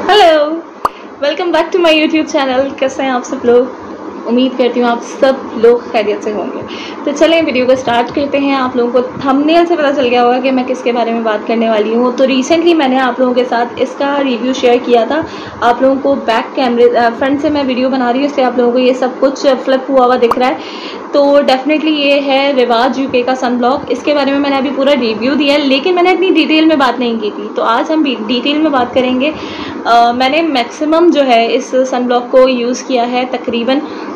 Hello, welcome back to my YouTube channel. कैसे हैं आप सब लोग? उम्मीद करती हूँ आप सब लोग खैरियत से होंगे। तो चलें वीडियो को स्टार्ट करते हैं। आप लोगों को थंबनेल से पता चल गया होगा कि मैं किसके बारे में बात करने वाली हूँ। तो रिसेंटली मैंने आप लोगों के साथ इसका रिव्यू शेयर किया था। आप लोगों को बैक कैमरे फ्रंट से मैं वीडियो बना रही हूँ, इसलिए आप लोगों को ये सब कुछ फ्लिप हुआ दिख रहा है। तो डेफिनेटली ये है रिवाज यूके का सनब्लॉक। इसके बारे में मैंने अभी पूरा रिव्यू दिया है, लेकिन मैंने इतनी डिटेल में बात नहीं की थी। तो आज हम डिटेल में बात करेंगे। मैंने मैक्सिमम जो है इस सनब्लॉक को यूज़ किया है तकरीबन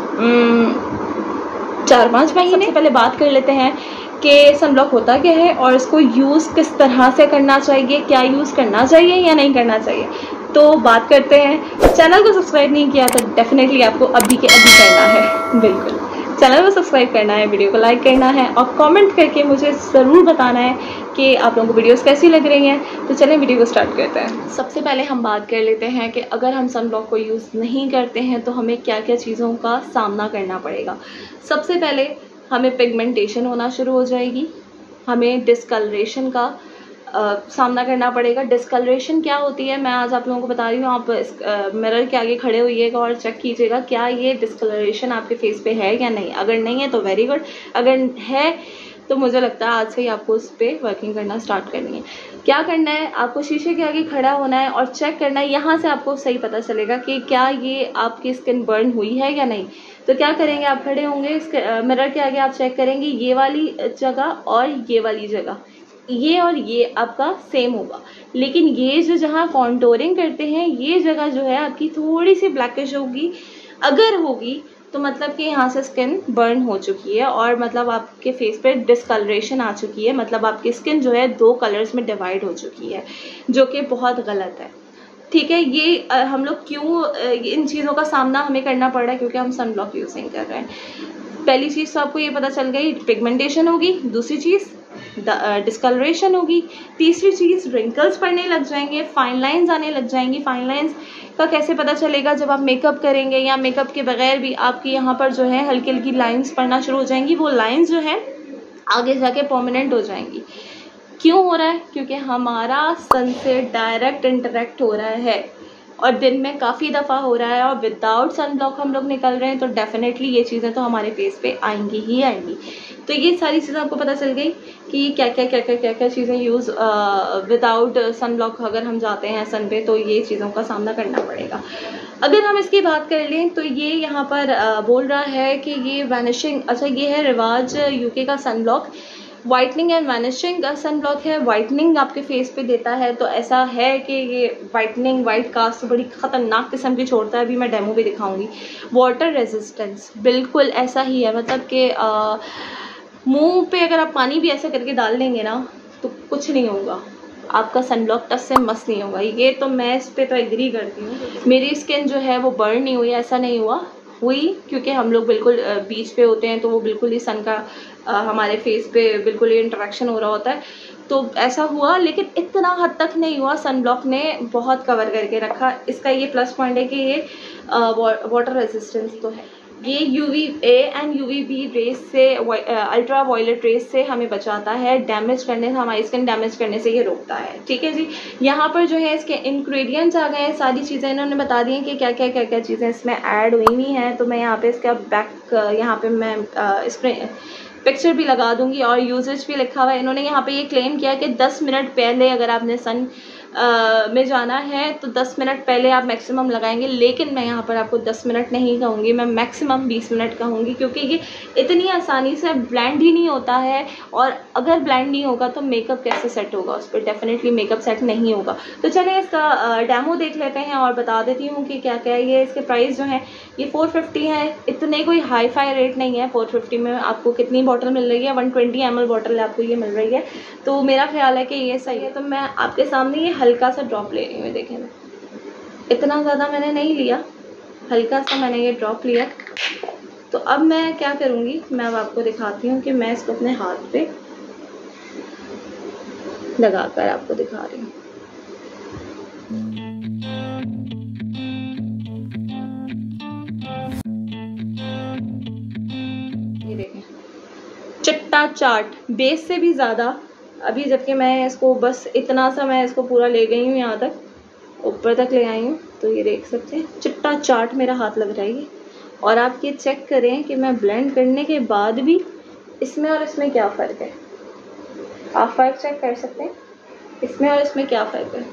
4-5 महीने। सबसे पहले बात कर लेते हैं कि सनब्लॉक होता क्या है और इसको यूज़ किस तरह से करना चाहिए, क्या यूज़ करना चाहिए या नहीं करना चाहिए। तो बात करते हैं। चैनल को सब्सक्राइब नहीं किया तो डेफिनेटली आपको अभी के अभी करना है। बिल्कुल चैनल को सब्सक्राइब करना है, वीडियो को लाइक करना है और कमेंट करके मुझे ज़रूर बताना है कि आप लोगों को वीडियोस कैसी लग रही हैं। तो चलें वीडियो को स्टार्ट करते हैं। सबसे पहले हम बात कर लेते हैं कि अगर हम सनब्लॉक को यूज़ नहीं करते हैं तो हमें क्या क्या चीज़ों का सामना करना पड़ेगा। सबसे पहले हमें पिगमेंटेशन होना शुरू हो जाएगी, हमें डिस्कलरेशन का सामना करना पड़ेगा। डिस्कलरेशन क्या होती है मैं आज आप लोगों को बता रही हूँ। आप इस मिरर के आगे खड़े होइएगा और चेक कीजिएगा क्या ये डिस्कलरेशन आपके फेस पे है या नहीं। अगर नहीं है तो वेरी गुड, अगर है तो मुझे लगता है आज से ही आपको उस पर वर्किंग करना स्टार्ट करनी है। क्या करना है, आपको शीशे के आगे खड़ा होना है और चेक करना है। यहाँ से आपको सही पता चलेगा कि क्या ये आपकी स्किन बर्न हुई है या नहीं। तो क्या करेंगे, आप खड़े होंगे मिरर के आगे, आप चेक करेंगे ये वाली जगह और ये वाली जगह, ये और ये आपका सेम होगा। लेकिन ये जो जहाँ कॉन्टोरिंग करते हैं ये जगह जो है आपकी थोड़ी सी ब्लैकिश होगी। अगर होगी तो मतलब कि यहाँ से स्किन बर्न हो चुकी है और मतलब आपके फेस पे डिस्कलरेशन आ चुकी है। मतलब आपकी स्किन जो है 2 कलर्स में डिवाइड हो चुकी है, जो कि बहुत गलत है। ठीक है, ये हम लोग क्यों इन चीज़ों का सामना हमें करना पड़ रहा है, क्योंकि हम सनब्लॉक यूजिंग कर रहे हैं। पहली चीज़ तो आपको ये पता चल गई, पिगमेंटेशन होगी। दूसरी चीज़ डिस्कलरेशन होगी। तीसरी चीज़ रिंकल्स पड़ने लग जाएंगे, फाइन लाइंस आने लग जाएंगी। फाइन लाइंस का कैसे पता चलेगा, जब आप मेकअप करेंगे या मेकअप के बगैर भी आपकी यहाँ पर जो है हल्की हल्की लाइंस पड़ना शुरू हो जाएंगी। वो लाइंस जो है आगे जाके परमानेंट हो जाएंगी। क्यों हो रहा है, क्योंकि हमारा सन से डायरेक्ट इंटरेक्ट हो रहा है और दिन में काफ़ी दफ़ा हो रहा है और विदाउट सनब्लॉक हम लोग निकल रहे हैं। तो डेफिनेटली ये चीज़ें तो हमारे फेस पे आएंगी ही आएंगी। तो ये सारी चीज़ें आपको पता चल गई कि क्या क्या चीज़ें यूज़ विदाउट सनब्लॉक अगर हम जाते हैं सन पे तो ये चीज़ों का सामना करना पड़ेगा। अगर हम इसकी बात कर लें तो ये यहाँ पर बोल रहा है कि ये वैनिशिंग, अच्छा ये है रिवाज यूके का सनब्लॉक। वाइटनिंग एंड वैनिशिंग का सनब्लॉक है। वाइटनिंग आपके फेस पे देता है, तो ऐसा है कि ये वाइटनिंग वाइट कास्ट बड़ी ख़तरनाक किस्म की छोड़ता है। अभी मैं डेमो भी दिखाऊंगी। वाटर रेजिस्टेंस बिल्कुल ऐसा ही है, मतलब कि मुंह पे अगर आप पानी भी ऐसे करके डाल लेंगे ना तो कुछ नहीं होगा, आपका सनब्लॉक टच से मस नहीं होगा। ये तो मैं इस पर तो एग्री करती हूँ। मेरी स्किन जो है वो बर्न नहीं हुई, ऐसा नहीं हुई क्योंकि हम लोग बिल्कुल बीच पे होते हैं तो वो बिल्कुल ही सन का हमारे फेस पे बिल्कुल ही इंटरेक्शन हो रहा होता है, तो ऐसा हुआ। लेकिन इतना हद तक नहीं हुआ, सनब्लॉक ने बहुत कवर करके रखा। इसका ये प्लस पॉइंट है कि ये वाटर रेजिस्टेंस तो है। ये UVA एंड UVB रेस से, अल्ट्रा वायलेट रेस से हमें बचाता है, डैमेज करने से, हमारी स्किन डैमेज करने से ये रोकता है। ठीक है जी। यहाँ पर जो है इसके इंग्रेडिएंट्स आ गए हैं, सारी चीज़ें इन्होंने बता दी हैं कि क्या क्या चीज़ें इसमें ऐड हुई हुई हैं। तो मैं यहाँ पे इसका बैक, यहाँ पे मैं इस पर पिक्चर भी लगा दूंगी और यूजेज भी लिखा हुआ है। इन्होंने यहाँ पे ये क्लेम किया कि 10 मिनट पहले अगर आपने सन में जाना है तो 10 मिनट पहले आप मैक्सिमम लगाएंगे। लेकिन मैं यहाँ पर आपको 10 मिनट नहीं कहूँगी, मैं मैक्सिमम 20 मिनट कहूँगी, क्योंकि ये इतनी आसानी से ब्लेंड ही नहीं होता है। और अगर ब्लेंड नहीं होगा तो मेकअप कैसे सेट होगा, उस पर डेफिनेटली मेकअप सेट नहीं होगा। तो चलें इसका डेमो देख लेते हैं और बता देती हूँ कि क्या क्या है। ये इसके प्राइस जो है ये 450 है, इतने कोई हाई फाई रेट नहीं है। 450 में आपको कितनी बॉटल मिल रही है, 120 ml बॉटल आपको ये मिल रही है। तो मेरा ख्याल है कि ये सही है। तो मैं आपके सामने ये हल्का सा ड्रॉप ले रही हूँ, देखें ना, इतना ज़्यादा मैंने नहीं लिया, हल्का सा मैंने ये ड्रॉप लिया। तो अब मैं क्या करूँगी, मैं अब आपको दिखाती हूँ कि मैं इसको अपने हाथ पे लगाकर आपको दिखा रही हूँ। ये देखें, चिट्टा चाट, बेस से भी ज़्यादा। अभी जबकि मैं इसको बस इतना सा मैं इसको पूरा ले गई हूँ यहाँ तक, ऊपर तक ले आई हूँ, तो ये देख सकते हैं चिट्टा चाट मेरा हाथ लग रहा है ये। और आप ये चेक करें कि मैं ब्लेंड करने के बाद भी इसमें और इसमें क्या फ़र्क है। आप फ़र्क चेक कर सकते हैं, इसमें और इसमें क्या फ़र्क है।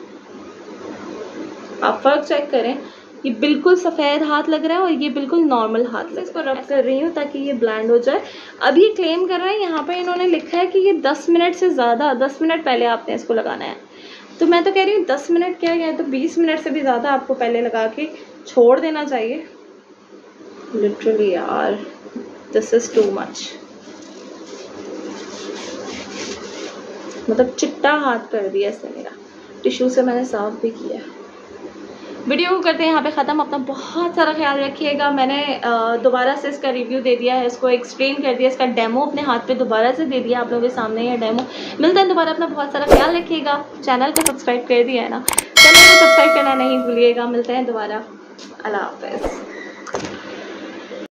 आप फ़र्क चेक करें, ये बिल्कुल सफ़ेद हाथ लग रहा है और ये बिल्कुल नॉर्मल हाथ लग रहा है। इसको रब कर रही हूँ ताकि ये ब्लेंड हो जाए। अब ये क्लेम कर रहे हैं, यहाँ पे इन्होंने लिखा है कि ये 10 मिनट से ज़्यादा, 10 मिनट पहले आपने इसको लगाना है। तो मैं तो कह रही हूँ 10 मिनट क्या है, तो 20 मिनट से भी ज़्यादा आपको पहले लगा के छोड़ देना चाहिए। लिटरली यार, दिस इज़ टू मच। मतलब चिट्टा हाथ कर दिया इसने मेरा। टिश्यू से मैंने साफ भी किया। वीडियो को करते हैं यहाँ पे ख़त्म। अपना बहुत सारा ख्याल रखिएगा। मैंने दोबारा से इसका रिव्यू दे दिया है, इसको एक्सप्लेन कर दिया, इसका डेमो अपने हाथ पे दोबारा से दे दिया आप लोगों के सामने ये डेमो। मिलता है दोबारा, अपना बहुत सारा ख्याल रखिएगा। चैनल को सब्सक्राइब कर दिया है ना, चैनल को सब्सक्राइब करना नहीं भूलिएगा। मिलते हैं दोबारा, अल्लाह हाफ़िज़।